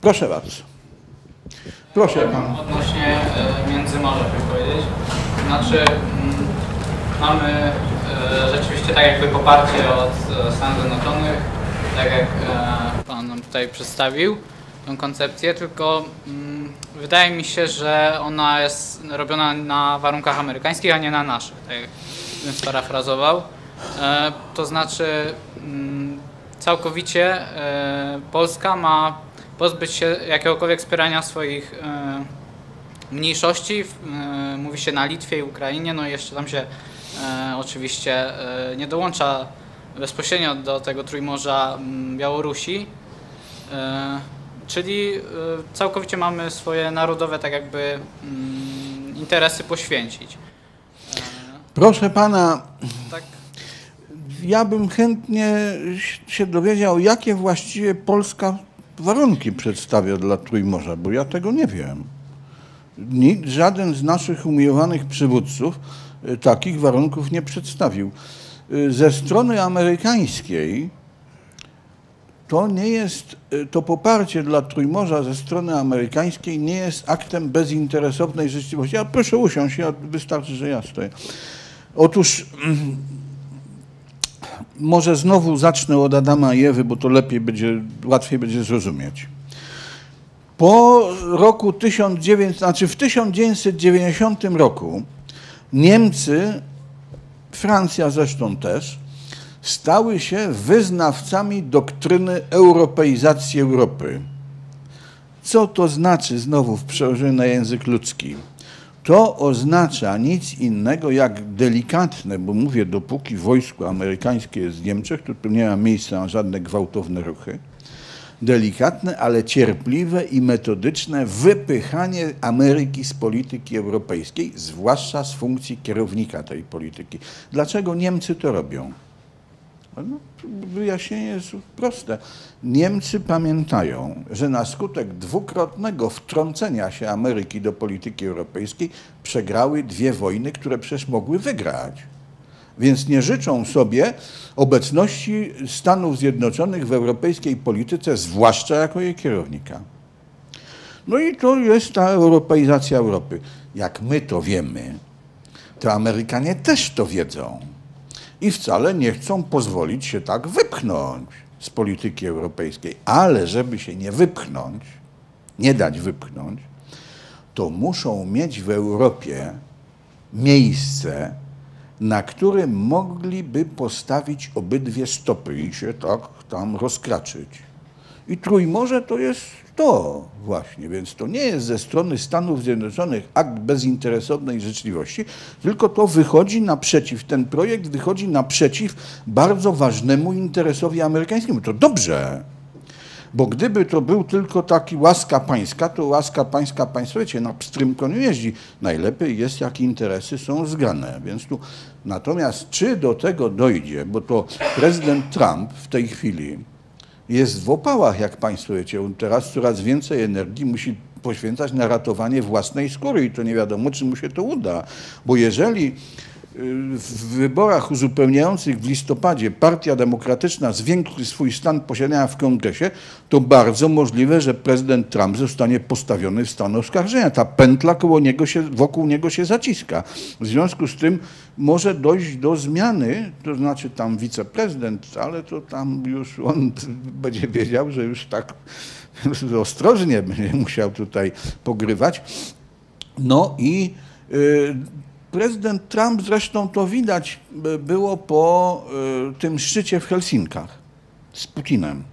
Proszę bardzo. Proszę pan. Odnośnie Międzymorza chcę powiedzieć. Znaczy mamy rzeczywiście tak jakby poparcie od Stanów Zjednoczonych, tak jak pan nam tutaj przedstawił tą koncepcję, tylko wydaje mi się, że ona jest robiona na warunkach amerykańskich, a nie na naszych, tak jak bym sparafrazował. To znaczy całkowicie Polska ma pozbyć się jakiegokolwiek wspierania swoich mniejszości. Mówi się na Litwie i Ukrainie, no i jeszcze tam się oczywiście nie dołącza bezpośrednio do tego Trójmorza Białorusi. Czyli całkowicie mamy swoje narodowe tak jakby interesy poświęcić. Proszę pana, Tak. ja bym chętnie się dowiedział, jakie właściwie Polska warunki przedstawia dla Trójmorza, bo ja tego nie wiem. Żaden z naszych umiłowanych przywódców takich warunków nie przedstawił. Ze strony amerykańskiej to nie jest, to poparcie dla Trójmorza ze strony amerykańskiej nie jest aktem bezinteresownej życzliwości. Ja proszę usiąść, wystarczy, że ja stoję. Otóż może znowu zacznę od Adama i Ewy, bo to łatwiej będzie zrozumieć. Po roku w 1990 roku Niemcy, Francja zresztą też, stały się wyznawcami doktryny europeizacji Europy. Co to znaczy znowu w przełożeniu na język ludzki? To oznacza nic innego jak delikatne, bo mówię, dopóki wojsko amerykańskie jest w Niemczech, to tu nie ma miejsca na żadne gwałtowne ruchy, delikatne, ale cierpliwe i metodyczne wypychanie Ameryki z polityki europejskiej, zwłaszcza z funkcji kierownika tej polityki. Dlaczego Niemcy to robią? No, wyjaśnienie jest proste. Niemcy pamiętają, że na skutek dwukrotnego wtrącenia się Ameryki do polityki europejskiej przegrały dwie wojny, które przecież mogły wygrać. Więc nie życzą sobie obecności Stanów Zjednoczonych w europejskiej polityce, zwłaszcza jako jej kierownika. No i to jest ta europeizacja Europy. Jak my to wiemy, to Amerykanie też to wiedzą. I wcale nie chcą pozwolić się tak wypchnąć z polityki europejskiej. Ale żeby się nie wypchnąć, nie dać wypchnąć, to muszą mieć w Europie miejsce, na którym mogliby postawić obydwie stopy i się tak tam rozkraczyć. I Trójmorze to jest to właśnie, więc to nie jest ze strony Stanów Zjednoczonych akt bezinteresownej życzliwości, tylko to wychodzi naprzeciw, ten projekt wychodzi naprzeciw bardzo ważnemu interesowi amerykańskiemu. To dobrze, bo gdyby to był tylko taki łaska pańska, to łaska pańska, państwo wiecie, na pstrym koniu jeździ. Najlepiej jest, jak interesy są zgrane. Więc tu, natomiast czy do tego dojdzie, bo to prezydent Trump w tej chwili jest w opałach, jak państwo wiecie. On teraz coraz więcej energii musi poświęcać na ratowanie własnej skóry i to nie wiadomo, czy mu się to uda. Bo jeżeli w wyborach uzupełniających w listopadzie Partia Demokratyczna zwiększy swój stan posiadania w Kongresie, to bardzo możliwe, że prezydent Trump zostanie postawiony w stan oskarżenia. Ta pętla wokół niego się zaciska. W związku z tym może dojść do zmiany, to znaczy tam wiceprezydent, ale to tam już on będzie wiedział, że już tak ostrożnie będzie musiał tutaj pogrywać. No i prezydent Trump, zresztą to widać było po tym szczycie w Helsinkach z Putinem.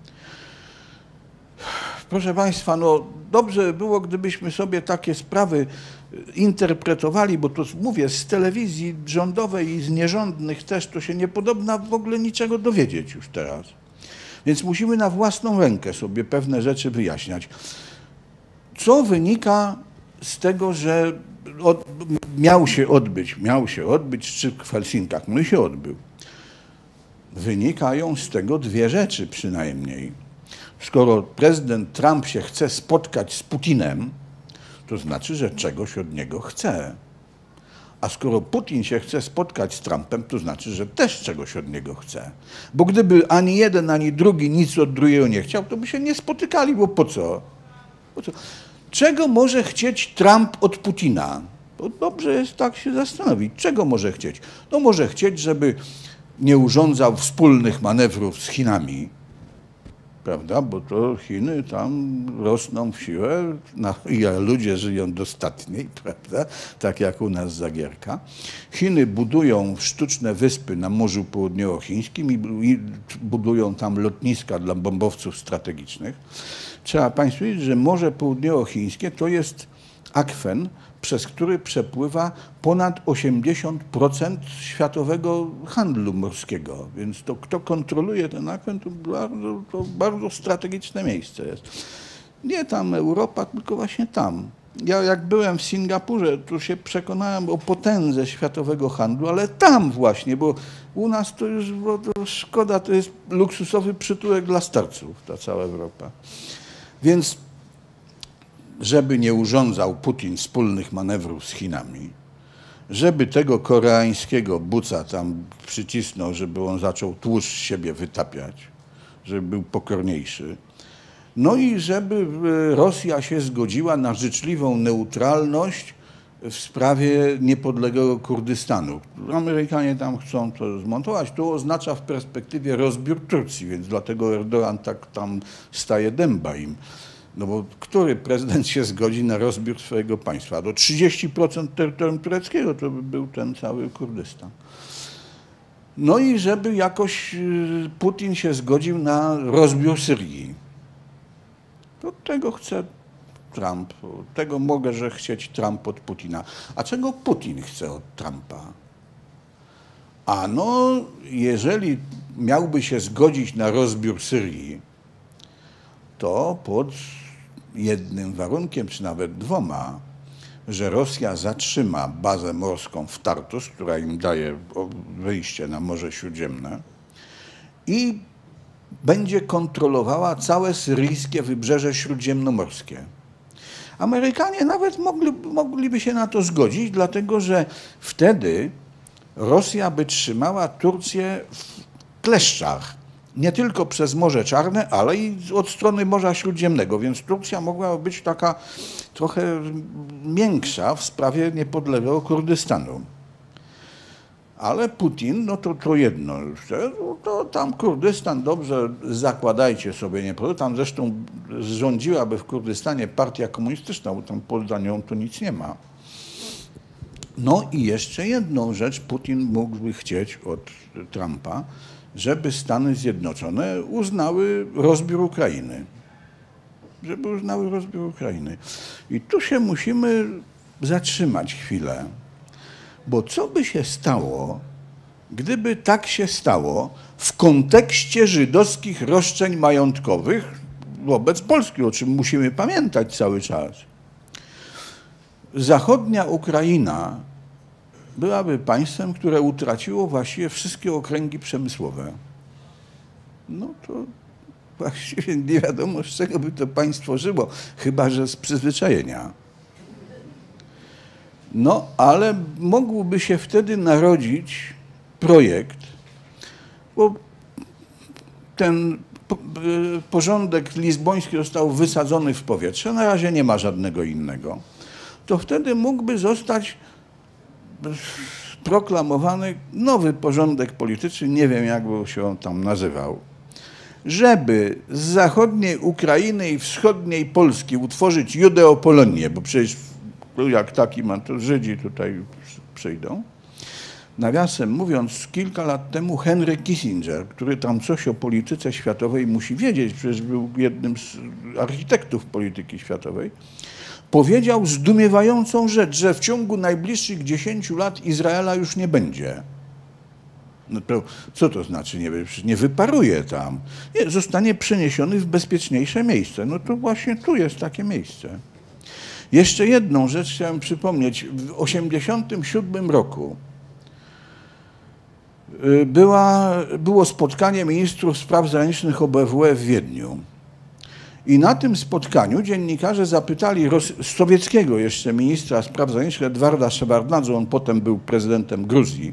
Proszę państwa, no dobrze by było, gdybyśmy sobie takie sprawy interpretowali, bo to mówię, z telewizji rządowej i z nierządnych też to się nie podobna w ogóle niczego dowiedzieć już teraz. Więc musimy na własną rękę sobie pewne rzeczy wyjaśniać. Co wynika z tego, że miał się odbyć szczyt w Helsinkach, no i się odbył. Wynikają z tego dwie rzeczy przynajmniej. Skoro prezydent Trump się chce spotkać z Putinem, to znaczy, że czegoś od niego chce. A skoro Putin się chce spotkać z Trumpem, to znaczy, że też czegoś od niego chce. Bo gdyby ani jeden, ani drugi nic od drugiego nie chciał, to by się nie spotykali, bo po co? Po co? Czego może chcieć Trump od Putina? Bo dobrze jest tak się zastanowić. Czego może chcieć? No może chcieć, żeby nie urządzał wspólnych manewrów z Chinami, prawda? Bo to Chiny tam rosną w siłę, i ludzie żyją dostatniej, prawda? Tak jak u nas Zagierka. Chiny budują sztuczne wyspy na Morzu Południowochińskim i budują tam lotniska dla bombowców strategicznych. Trzeba Państwu wiedzieć, że Morze Południowochińskie to jest akwen, przez który przepływa ponad 80% światowego handlu morskiego. Więc to, kto kontroluje ten akwen, to bardzo strategiczne miejsce jest. Nie tam Europa, tylko właśnie tam. Ja jak byłem w Singapurze, to się przekonałem o potędze światowego handlu, ale tam właśnie, bo u nas to już to szkoda, to jest luksusowy przytułek dla starców, ta cała Europa. Więc żeby nie urządzał Putin wspólnych manewrów z Chinami, żeby tego koreańskiego buca tam przycisnął, żeby on zaczął tłuszcz z siebie wytapiać, żeby był pokorniejszy, no i żeby Rosja się zgodziła na życzliwą neutralność w sprawie niepodległego Kurdystanu. Amerykanie tam chcą to zmontować. To oznacza w perspektywie rozbiór Turcji, więc dlatego Erdogan tak tam staje dęba im. No bo który prezydent się zgodzi na rozbiór swojego państwa? Do 30% terytorium tureckiego to by był ten cały Kurdystan. No i żeby jakoś Putin się zgodził na rozbiór Syrii. To tego chce Trump, tego może chcieć Trump od Putina. A czego Putin chce od Trumpa? A no, jeżeli miałby się zgodzić na rozbiór Syrii, to pod jednym warunkiem, czy nawet dwoma, że Rosja zatrzyma bazę morską w Tartus, która im daje wyjście na Morze Śródziemne i będzie kontrolowała całe syryjskie wybrzeże śródziemnomorskie. Amerykanie nawet mogliby się na to zgodzić, dlatego że wtedy Rosja by trzymała Turcję w kleszczach. Nie tylko przez Morze Czarne, ale i od strony Morza Śródziemnego, więc Turcja mogła być taka trochę miększa w sprawie niepodległego Kurdystanu. Ale Putin, no to jedno, to tam Kurdystan, dobrze, zakładajcie sobie niepodległość, tam zresztą rządziłaby w Kurdystanie partia komunistyczna, bo tam poza nią tu nic nie ma. No i jeszcze jedną rzecz Putin mógłby chcieć od Trumpa, żeby Stany Zjednoczone uznały rozbiór Ukrainy. Żeby uznały rozbiór Ukrainy. I tu się musimy zatrzymać chwilę, bo co by się stało, gdyby tak się stało w kontekście żydowskich roszczeń majątkowych wobec Polski, o czym musimy pamiętać cały czas. Zachodnia Ukraina byłaby państwem, które utraciło właściwie wszystkie okręgi przemysłowe. No to właściwie nie wiadomo, z czego by to państwo żyło, chyba że z przyzwyczajenia. No, ale mógłby się wtedy narodzić projekt, bo ten porządek lizboński został wysadzony w powietrze, na razie nie ma żadnego innego, to wtedy mógłby zostać proklamowany nowy porządek polityczny, nie wiem jak by się on tam nazywał, żeby z zachodniej Ukrainy i wschodniej Polski utworzyć Judeopolonię, bo przecież jak taki ma, to Żydzi tutaj przyjdą. Nawiasem mówiąc, kilka lat temu Henry Kissinger, który tam coś o polityce światowej musi wiedzieć, przecież był jednym z architektów polityki światowej, powiedział zdumiewającą rzecz, że w ciągu najbliższych 10 lat Izraela już nie będzie. No to co to znaczy nie będzie? Nie wyparuje tam. Nie, zostanie przeniesiony w bezpieczniejsze miejsce. No to właśnie tu jest takie miejsce. Jeszcze jedną rzecz chciałem przypomnieć. W 1987 roku było spotkanie ministrów spraw zagranicznych OBWE w Wiedniu. I na tym spotkaniu dziennikarze zapytali sowieckiego jeszcze ministra spraw zagranicznych Edwarda Szewardnadze, on potem był prezydentem Gruzji,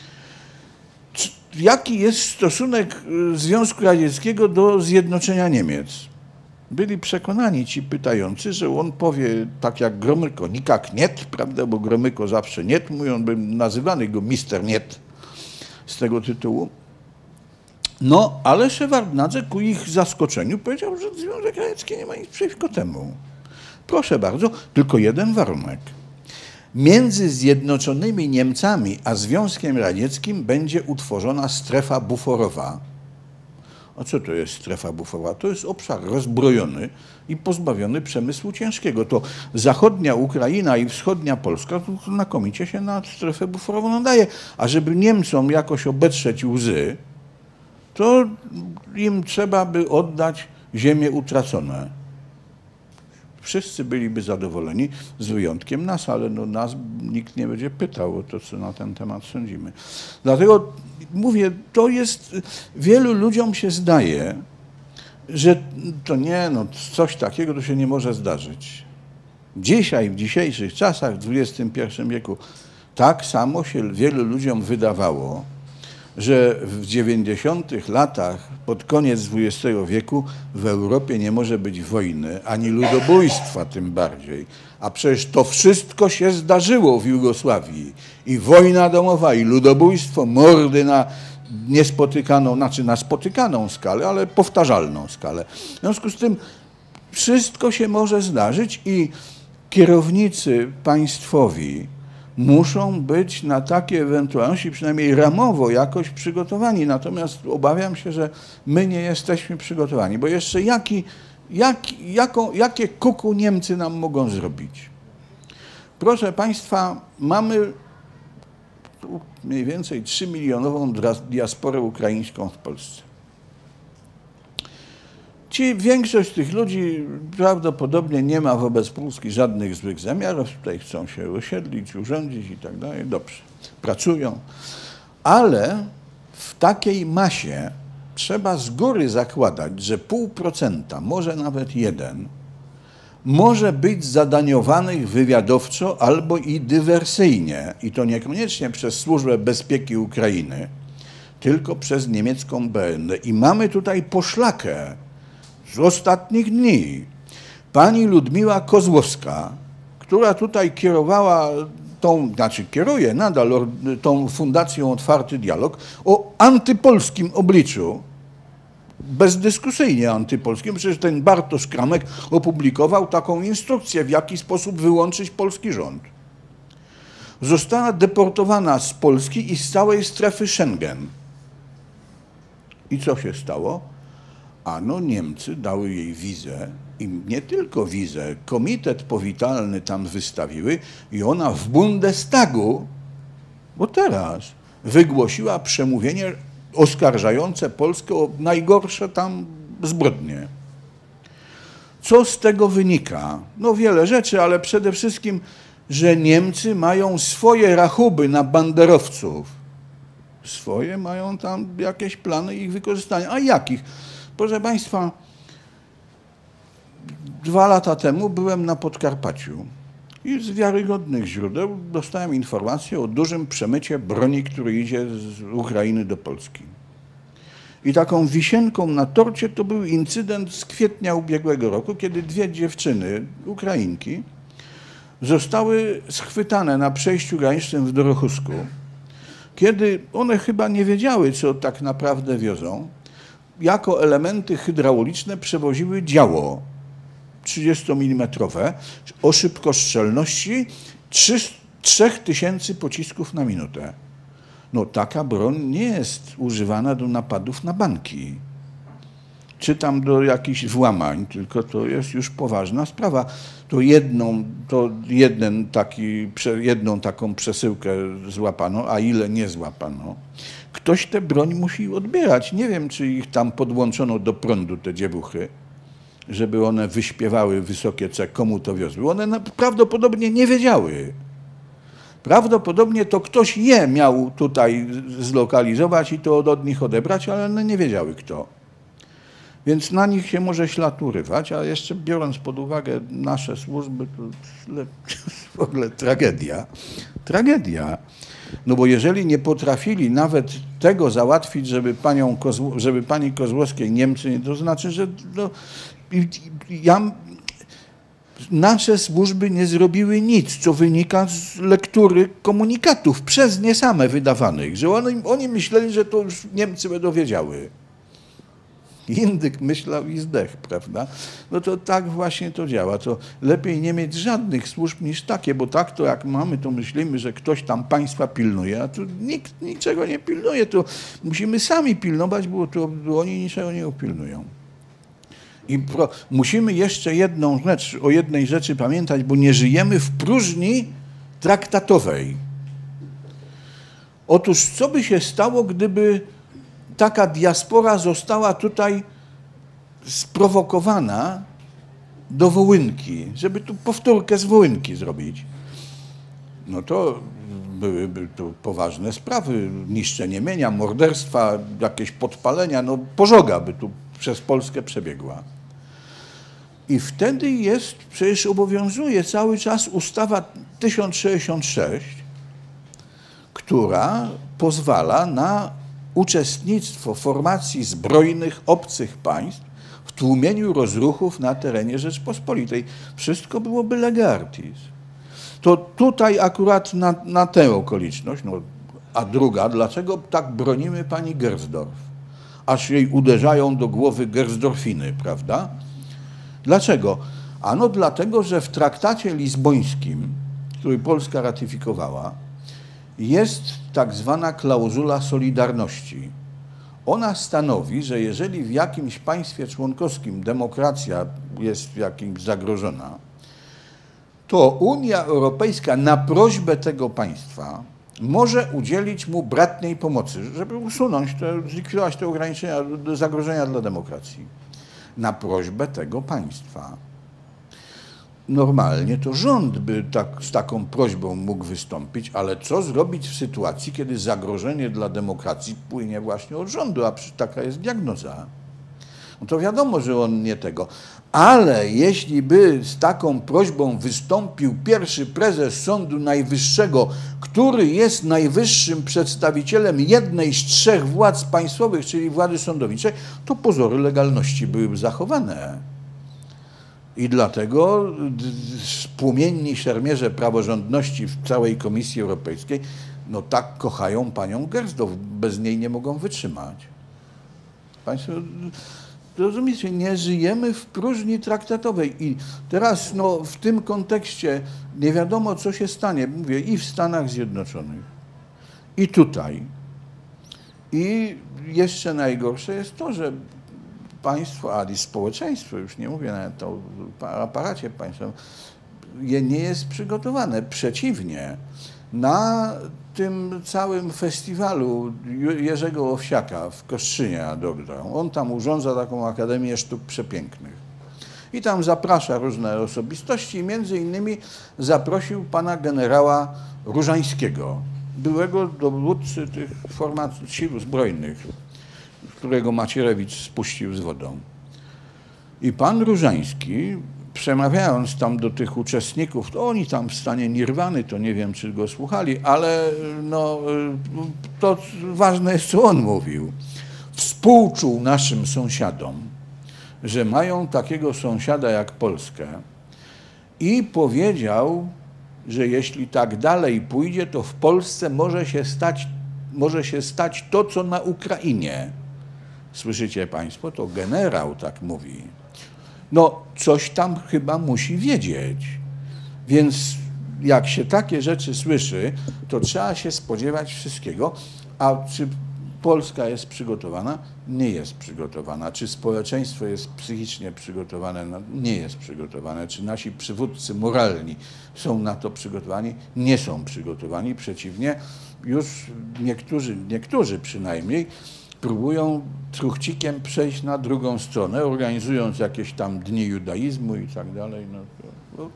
jaki jest stosunek Związku Radzieckiego do zjednoczenia Niemiec. Byli przekonani ci pytający, że on powie tak jak Gromyko, nikak niet, prawda, bo Gromyko zawsze niet mówi, on był nazywany go mister niet z tego tytułu. No, ale Szewardnadze ku ich zaskoczeniu powiedział, że Związek Radziecki nie ma nic przeciwko temu. Proszę bardzo, tylko jeden warunek. Między Zjednoczonymi Niemcami a Związkiem Radzieckim będzie utworzona strefa buforowa. A co to jest strefa buforowa? To jest obszar rozbrojony i pozbawiony przemysłu ciężkiego. To zachodnia Ukraina i wschodnia Polska to znakomicie się na strefę buforową nadaje. A żeby Niemcom jakoś obetrzeć łzy, to im trzeba by oddać ziemię utracone. Wszyscy byliby zadowoleni, z wyjątkiem nas, ale no nas nikt nie będzie pytał o to, co na ten temat sądzimy. Dlatego mówię, to jest, wielu ludziom się zdaje, że to nie, no coś takiego to się nie może zdarzyć. Dzisiaj, w dzisiejszych czasach, w XXI wieku, tak samo się wielu ludziom wydawało, że w 90. latach, pod koniec XX wieku w Europie nie może być wojny, ani ludobójstwa tym bardziej. A przecież to wszystko się zdarzyło w Jugosławii. I wojna domowa, i ludobójstwo, mordy na niespotykaną, znaczy na spotykaną skalę, ale powtarzalną skalę. W związku z tym wszystko się może zdarzyć i kierownicy państwowi muszą być na takie ewentualności przynajmniej ramowo jakoś przygotowani. Natomiast obawiam się, że my nie jesteśmy przygotowani, bo jeszcze jakie kuku Niemcy nam mogą zrobić? Proszę Państwa, mamy mniej więcej 3-milionową diasporę ukraińską w Polsce. Większość tych ludzi prawdopodobnie nie ma wobec Polski żadnych złych zamiarów, tutaj chcą się osiedlić, urządzić i tak dalej, dobrze, pracują, ale w takiej masie trzeba z góry zakładać, że 0,5%, może nawet 1%, może być zadaniowanych wywiadowczo albo i dywersyjnie, i to niekoniecznie przez Służbę Bezpieki Ukrainy, tylko przez niemiecką BND. I mamy tutaj poszlakę z ostatnich dni. Pani Ludmiła Kozłowska, która tutaj kierowała kieruje nadal tą Fundacją Otwarty Dialog o antypolskim obliczu, bezdyskusyjnie antypolskim, przecież ten Bartosz Kramek opublikował taką instrukcję, w jaki sposób wyłączyć polski rząd. Została deportowana z Polski i z całej strefy Schengen. I co się stało? Ano Niemcy dały jej wizę i nie tylko wizę, komitet powitalny tam wystawiły i ona w Bundestagu, bo teraz, wygłosiła przemówienie oskarżające Polskę o najgorsze tam zbrodnie. Co z tego wynika? No wiele rzeczy, ale przede wszystkim, że Niemcy mają swoje rachuby na banderowców. Swoje mają tam jakieś plany ich wykorzystania. A jakich? Proszę Państwa, 2 lata temu byłem na Podkarpaciu i z wiarygodnych źródeł dostałem informację o dużym przemycie broni, który idzie z Ukrainy do Polski. I taką wisienką na torcie to był incydent z kwietnia ubiegłego roku, kiedy 2 dziewczyny, Ukrainki, zostały schwytane na przejściu granicznym w Dorochusku, kiedy one chyba nie wiedziały, co tak naprawdę wiozą. Jako elementy hydrauliczne przewoziły działo 30 mm o szybkostrzelności 3000 pocisków na minutę. No taka broń nie jest używana do napadów na banki, czy tam do jakichś włamań, tylko to jest już poważna sprawa. Jedną taką przesyłkę złapano, a ile nie złapano. Ktoś tę broń musi odbierać. Nie wiem, czy ich tam podłączono do prądu, te dziewuchy, żeby one wyśpiewały wysokie C, komu to wiozły. One prawdopodobnie nie wiedziały. Prawdopodobnie to ktoś je miał tutaj zlokalizować i to od nich odebrać, ale one nie wiedziały kto. Więc na nich się może ślad urywać, a jeszcze biorąc pod uwagę nasze służby, to w ogóle tragedia. Tragedia. No bo jeżeli nie potrafili nawet tego załatwić, żeby pani Kozłowskiej Niemcy, to znaczy, że no, nasze służby nie zrobiły nic, co wynika z lektury komunikatów przez nie same wydawanych, że oni myśleli, że to już Niemcy będą wiedziały. Indyk myślał i zdechł, prawda? No to tak właśnie to działa. To lepiej nie mieć żadnych służb niż takie, bo tak to jak mamy, to myślimy, że ktoś tam państwa pilnuje, a tu nikt niczego nie pilnuje. To musimy sami pilnować, bo oni niczego nie upilnują. I musimy jeszcze o jednej rzeczy pamiętać, bo nie żyjemy w próżni traktatowej. Otóż co by się stało, gdyby taka diaspora została tutaj sprowokowana do Wołynki, żeby tu powtórkę z Wołynki zrobić? No to byłyby tu poważne sprawy, niszczenie mienia, morderstwa, jakieś podpalenia, no pożoga by tu przez Polskę przebiegła. I wtedy przecież obowiązuje cały czas ustawa 1066, która pozwala na uczestnictwo formacji zbrojnych obcych państw w tłumieniu rozruchów na terenie Rzeczpospolitej. Wszystko byłoby lege artis. To tutaj akurat na tę okoliczność, no, a druga, dlaczego tak bronimy pani Gersdorf? Aż jej uderzają do głowy gersdorfiny, prawda? Dlaczego? Ano dlatego, że w traktacie lizbońskim, który Polska ratyfikowała, jest tak zwana klauzula solidarności. Ona stanowi, że jeżeli w jakimś państwie członkowskim demokracja jest jakimś zagrożona, to Unia Europejska na prośbę tego państwa może udzielić mu bratniej pomocy, żeby usunąć, zlikwidować te ograniczenia, zagrożenia dla demokracji. Na prośbę tego państwa. Normalnie to rząd by z taką prośbą mógł wystąpić, ale co zrobić w sytuacji, kiedy zagrożenie dla demokracji płynie właśnie od rządu, a taka jest diagnoza? No to wiadomo, że on nie tego. Ale jeśli by z taką prośbą wystąpił pierwszy prezes Sądu Najwyższego, który jest najwyższym przedstawicielem jednej z trzech władz państwowych, czyli władzy sądowniczej, to pozory legalności byłyby zachowane. I dlatego płomienni szermierze praworządności w całej Komisji Europejskiej no tak kochają panią Gersdorf, bez niej nie mogą wytrzymać. Państwo rozumiecie, nie żyjemy w próżni traktatowej i teraz no, w tym kontekście nie wiadomo, co się stanie, mówię, i w Stanach Zjednoczonych, i tutaj. I jeszcze najgorsze jest to, że państwo, a i społeczeństwo, już nie mówię nawet o aparacie państwowym, nie jest przygotowane. Przeciwnie, na tym całym festiwalu Jerzego Owsiaka w Kostrzynie nad Odrą, on tam urządza taką Akademię Sztuk Przepięknych. I tam zaprasza różne osobistości i między innymi zaprosił pana generała Różańskiego, byłego dowódcy tych formacji sił zbrojnych, którego Macierewicz spuścił z wodą. I pan Różański, przemawiając tam do tych uczestników, to oni tam w stanie nirwany, to nie wiem, czy go słuchali, ale no, to ważne jest, co on mówił. Współczuł naszym sąsiadom, że mają takiego sąsiada jak Polskę i powiedział, że jeśli tak dalej pójdzie, to w Polsce może się stać to, co na Ukrainie. Słyszycie państwo? To generał tak mówi. No, coś tam chyba musi wiedzieć. Więc jak się takie rzeczy słyszy, to trzeba się spodziewać wszystkiego. A czy Polska jest przygotowana? Nie jest przygotowana. Czy społeczeństwo jest psychicznie przygotowane? No, nie jest przygotowane. Czy nasi przywódcy moralni są na to przygotowani? Nie są przygotowani. Przeciwnie, już niektórzy przynajmniej, próbują truchcikiem przejść na drugą stronę, organizując jakieś tam dni judaizmu i tak dalej.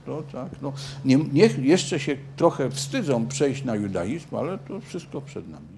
Niech jeszcze się trochę wstydzą przejść na judaizm, ale to wszystko przed nami.